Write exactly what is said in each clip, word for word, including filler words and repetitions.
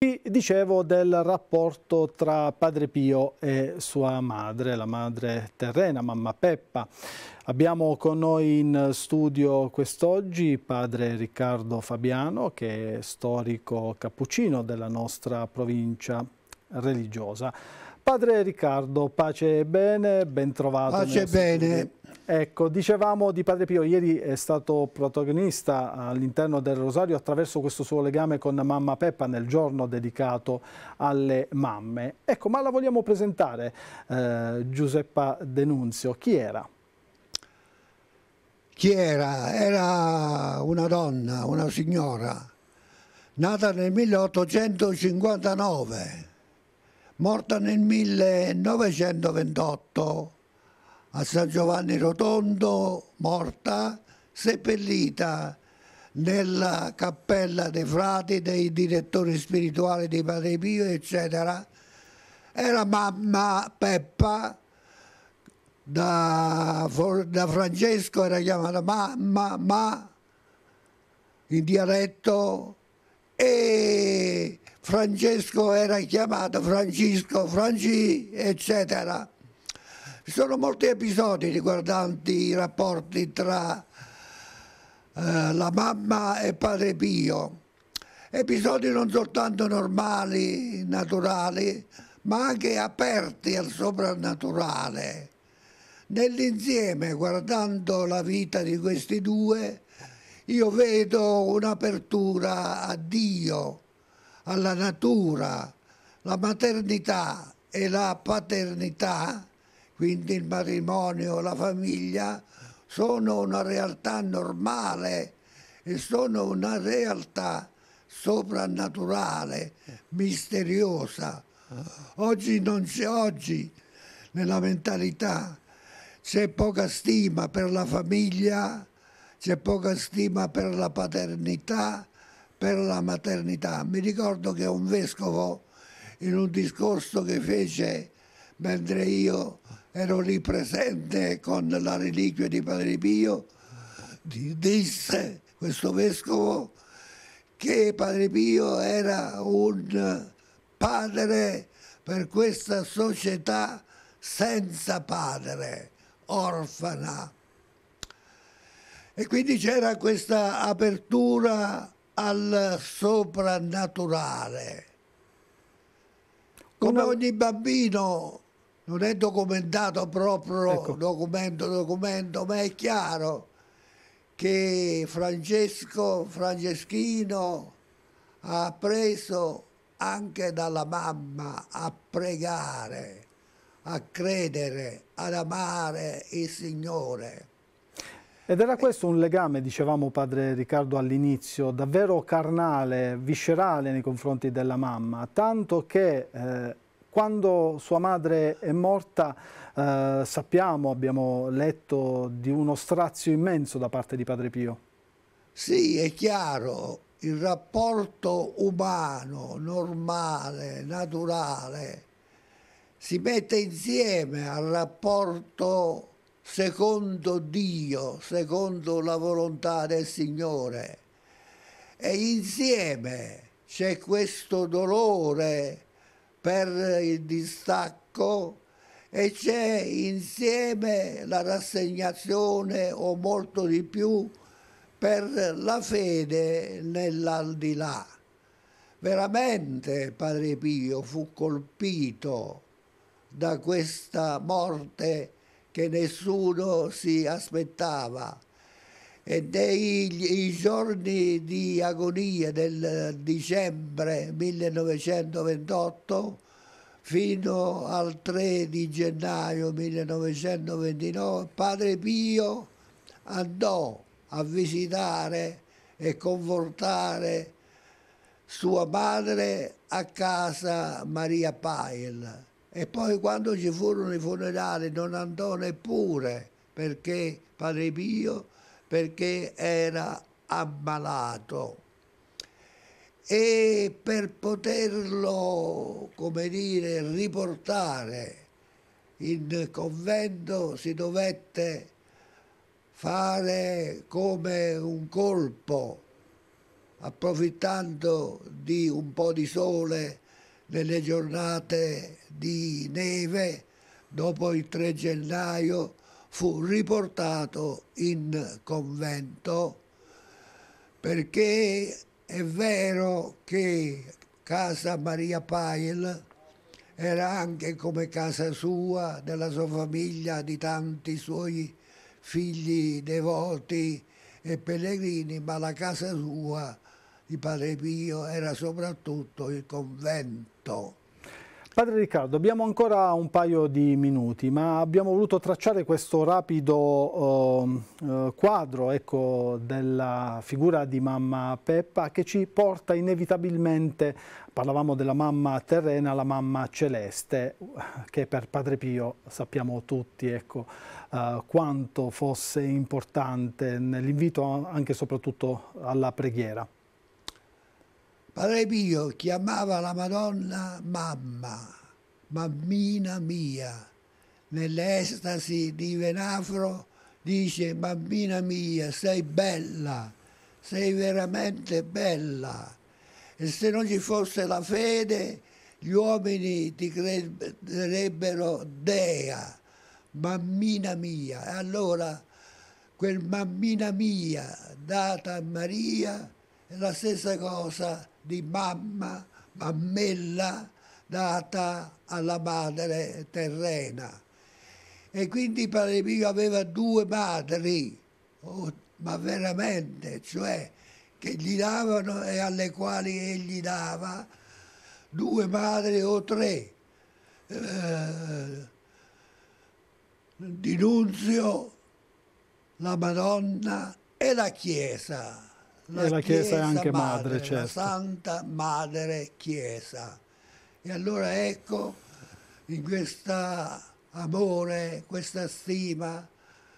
Dicevo del rapporto tra Padre Pio e sua madre, la madre terrena, mamma Peppa. Abbiamo con noi in studio quest'oggi padre Riccardo Fabiano, che è storico cappuccino della nostra provincia religiosa. Padre Riccardo, pace e bene, ben trovato. Pace e bene. Ecco, dicevamo di Padre Pio, ieri è stato protagonista all'interno del Rosario attraverso questo suo legame con mamma Peppa nel giorno dedicato alle mamme. Ecco, ma la vogliamo presentare, eh, Giuseppa Denunzio, chi era? Chi era? Era una donna, una signora, nata nel milleottocentocinquantanove, morta nel millenovecentoventotto. A San Giovanni Rotondo, morta, seppellita nella cappella dei frati, dei direttori spirituali di Padre Pio, eccetera. Era mamma Peppa, da, da Francesco era chiamata mamma, ma in dialetto, e Francesco era chiamato Francisco, Franci, eccetera. Ci sono molti episodi riguardanti i rapporti tra eh, la mamma e Padre Pio, episodi non soltanto normali, naturali, ma anche aperti al soprannaturale. Nell'insieme, guardando la vita di questi due, io vedo un'apertura a Dio, alla natura, la maternità e la paternità. Quindi il matrimonio, la famiglia, sono una realtà normale e sono una realtà soprannaturale, misteriosa. Oggi non c'è, oggi nella mentalità c'è poca stima per la famiglia, c'è poca stima per la paternità, per la maternità. Mi ricordo che un vescovo, in un discorso che fece mentre io ero lì presente con la reliquia di Padre Pio, disse questo vescovo che Padre Pio era un padre per questa società senza padre, orfana. E quindi c'era questa apertura al soprannaturale. Come ogni bambino, non è documentato proprio, ecco, documento, documento, ma è chiaro che Francesco, Franceschino, ha preso anche dalla mamma a pregare, a credere, ad amare il Signore. Ed era questo un legame, dicevamo padre Riccardo all'inizio, davvero carnale, viscerale nei confronti della mamma, tanto che eh, quando sua madre è morta eh, sappiamo, abbiamo letto di uno strazio immenso da parte di Padre Pio. Sì, è chiaro, il rapporto umano, normale, naturale, si mette insieme al rapporto secondo Dio, secondo la volontà del Signore. E insieme c'è questo dolore per il distacco e c'è insieme la rassegnazione o molto di più per la fede nell'aldilà. Veramente Padre Pio fu colpito da questa morte che nessuno si aspettava, e nei giorni di agonia del dicembre millenovecentoventotto fino al tre di gennaio millenovecentoventinove Padre Pio andò a visitare e confortare sua madre a casa Maria Pail. E poi quando ci furono i funerali non andò neppure, perché Padre Pio, perché era ammalato. E per poterlo, come dire, riportare in convento si dovette fare come un colpo approfittando di un po' di sole nelle giornate di neve, dopo il tre gennaio fu riportato in convento, perché è vero che casa Maria Pail era anche come casa sua, della sua famiglia, di tanti suoi figli devoti e pellegrini, ma la casa sua di Padre Pio era soprattutto il convento. Padre Riccardo, abbiamo ancora un paio di minuti, ma abbiamo voluto tracciare questo rapido eh, quadro, ecco, della figura di mamma Peppa, che ci porta inevitabilmente, parlavamo della mamma terrena, alla mamma celeste, che per Padre Pio sappiamo tutti, ecco, eh, quanto fosse importante nell'invito anche e soprattutto alla preghiera. Padre Pio chiamava la Madonna mamma, mammina mia. Nelle estasi di Venafro dice: mammina mia, sei bella, sei veramente bella. E se non ci fosse la fede, gli uomini ti crederebbero dea, mammina mia. E allora quel mammina mia data a Maria è la stessa cosa di mamma, mammella data alla madre terrena. E quindi Padre Pio aveva due madri, oh, ma veramente, cioè che gli davano e alle quali egli dava, due madri o tre. Eh, di Nunzio, la Madonna e la Chiesa. La, e la Chiesa, Chiesa è anche madre, madre certo. La Santa Madre Chiesa. E allora ecco, in questo amore, questa stima,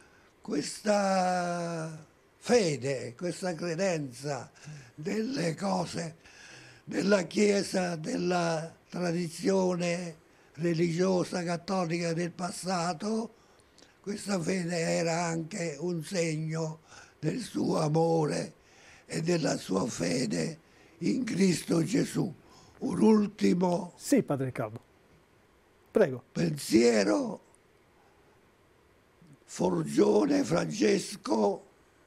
questa fede, questa credenza delle cose della Chiesa, della tradizione religiosa cattolica del passato, questa fede era anche un segno del suo amore e della sua fede in Cristo Gesù. Un ultimo sì, Padre Riccardo. Prego. pensiero. Forgione Francesco,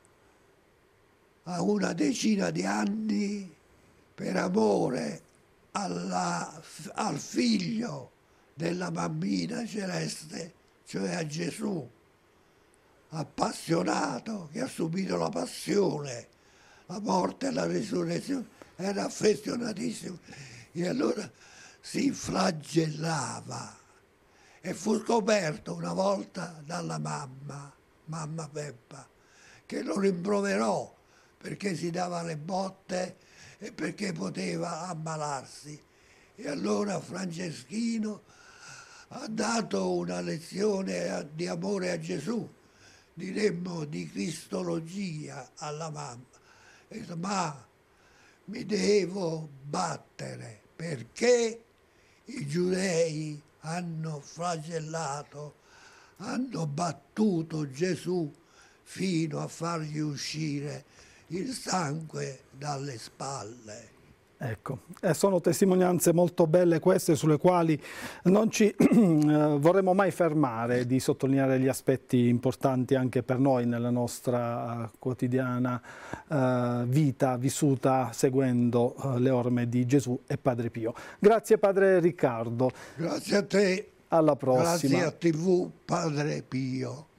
a una decina di anni, per amore alla, al figlio della bambina celeste, cioè a Gesù, appassionato, che ha subito la passione, la morte e la risurrezione, era affezionatissimo. E allora si flagellava e fu scoperto una volta dalla mamma, mamma Peppa, che lo rimproverò perché si dava le botte e perché poteva ammalarsi. E allora Franceschino ha dato una lezione di amore a Gesù, diremmo di cristologia alla mamma. E detto, ma mi devo battere perché i giudei hanno flagellato, hanno battuto Gesù fino a fargli uscire il sangue dalle spalle. Ecco, eh, sono testimonianze molto belle queste, sulle quali non ci eh, vorremmo mai fermare di sottolineare gli aspetti importanti anche per noi nella nostra uh, quotidiana uh, vita vissuta seguendo uh, le orme di Gesù e Padre Pio. Grazie Padre Riccardo. Grazie a te. Alla prossima. Grazie a tivù Padre Pio.